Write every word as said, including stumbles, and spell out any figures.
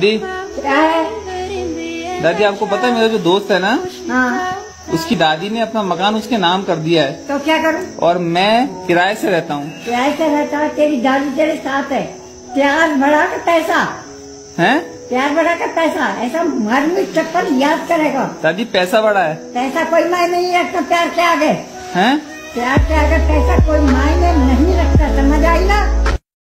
दादी क्या है? दादी आपको पता है मेरा जो दोस्त है ना, हाँ, उसकी दादी ने अपना मकान उसके नाम कर दिया है तो क्या करूं? और मैं किराए से रहता हूँ। किराए से रहता है, तेरी दादी तेरे साथ है। प्यार बढ़ा कर पैसा हैं? प्यार बढ़ा कर पैसा, ऐसा मर में चप्पल याद करेगा। दादी पैसा बड़ा है। पैसा कोई मायने नहीं रखता प्यार के आगे। हैं? प्यार के आगे पैसा कोई मायने नहीं रखता, समझ आई ना?